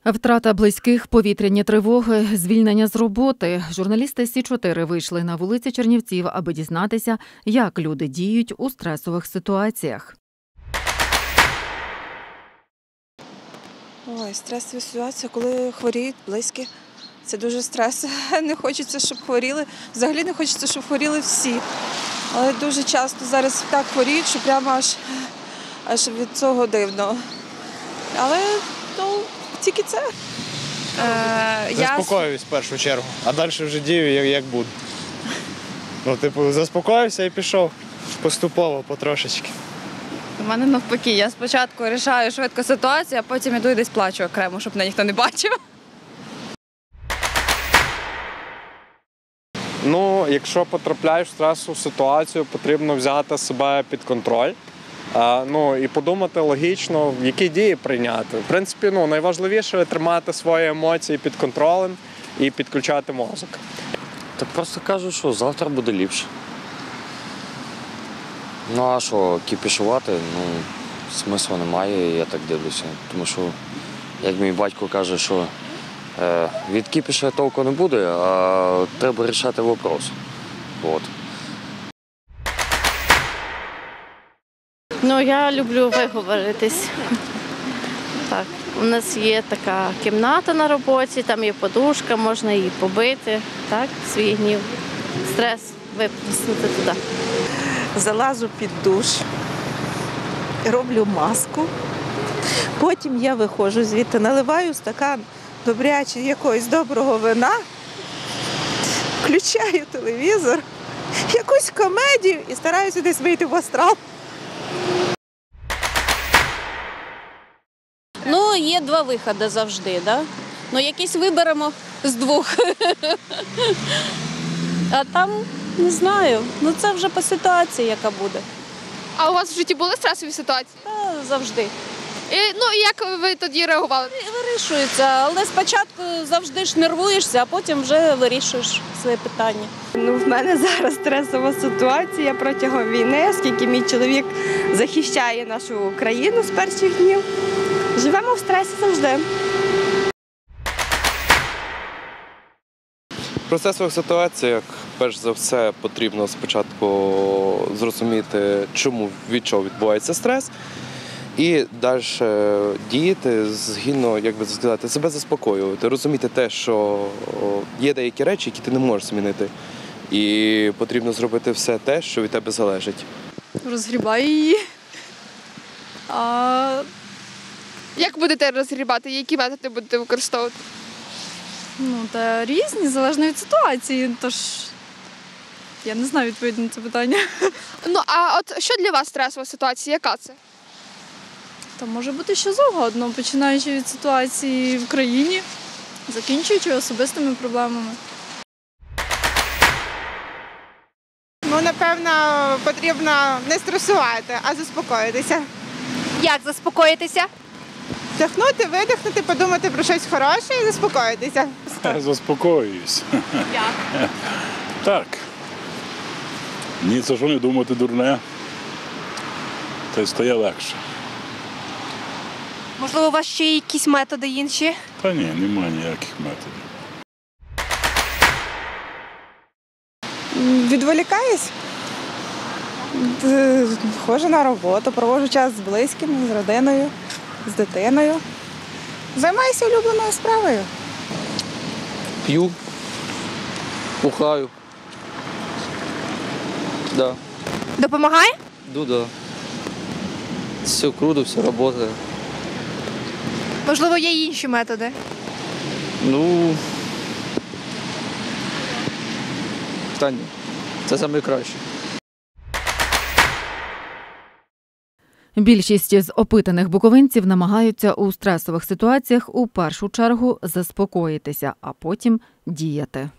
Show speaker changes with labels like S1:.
S1: Втрата близьких, повітряні тривоги, звільнення з роботи. Журналісти Сі-4 вийшли на вулиці Чернівців, аби дізнатися, як люди діють у стресових ситуаціях.
S2: Стресова ситуація, коли хворіють близькі. Це дуже стрес. Не хочеться, щоб хворіли. Взагалі не хочеться, щоб хворіли всі. Але дуже часто зараз так хворіють, що прямо аж від цього дивно. Але тільки це.
S3: Заспокоююсь в першу чергу, а далі вже дію, як буду. Заспокоївся і пішов поступово, потрошечки.
S4: У мене навпаки, я спочатку вирішаю швидко ситуацію, а потім іду і десь плачу окремо, щоб мене ніхто не бачив.
S3: Якщо потрапляєш в стресову ситуацію, потрібно взяти себе під контроль. І подумати логічно, які дії прийняти. В принципі, найважливіше – тримати свої емоції під контролем і підключати мозок.
S5: Так просто кажу, що завтра буде ліпше. А що, кіпішувати, смислу немає, я так дивлюся. Тому що, як мій батько каже, що від кіпіша толку не буде, а треба вирішати вопрос.
S6: Я люблю виговоритись. Так, у нас є така кімната на роботі, там є подушка, можна її побити, так, свій гнів, стрес виплеснути туди.
S7: Залазу під душ, роблю маску, потім я виходжу звідти, наливаю стакан добрячий якогось доброго вина, включаю телевізор, якусь комедію і стараюся десь вийти в астрал.
S6: Є два виходи завжди, да? Якісь виберемо з двох. А там, не знаю, це вже по ситуації, яка буде.
S8: А у вас в житті були стресові ситуації?
S6: Завжди.
S8: Як ви тоді реагували?
S6: Вирішується, але спочатку завжди ж нервуєшся, а потім вже вирішуєш своє питання.
S9: В мене зараз стресова ситуація протягом війни, оскільки мій чоловік захищає нашу країну з перших днів. Живемо в стресі завжди.
S10: В стресових ситуаціях, перш за все, потрібно спочатку зрозуміти, від чого відбувається стрес, і далі діяти згідно, себе заспокоювати, розуміти те, що є деякі речі, які ти не можеш змінити, і потрібно зробити все те, що від тебе залежить.
S4: Розгрібаю її.
S8: Як будете розгрібати? Які методи будете використовувати?
S4: Та різні, залежно від ситуації, тож я не знаю відповідь на це питання.
S8: А от що для вас стресова ситуація? Яка це?
S4: Та може бути що завгодно, починаючи від ситуації в країні, закінчуючи особистими проблемами.
S7: Напевно, потрібно не стресувати, а заспокоїтися.
S8: Як заспокоїтися?
S7: Вдихнути, видихнути, подумати про щось хороше і заспокоїтися.
S11: Заспокоююсь.
S8: Як?
S11: Так. Ні, це що не думати дурне, то й стає легше.
S8: Можливо, у вас ще є якісь методи інші?
S11: Та ні, немає ніяких методів.
S7: Відволікаюсь. Ходжу на роботу, проводжу час з близькими, з родиною, з дитиною. Займаюся улюбленою справою.
S12: П'ю, бухаю. Да.
S8: Допомагає?
S12: Да. Все круто, все працює.
S8: Можливо, є й інші методи?
S12: Та ні. Це найкраще.
S1: Більшість з опитаних буковинців намагаються у стресових ситуаціях у першу чергу заспокоїтися, а потім діяти.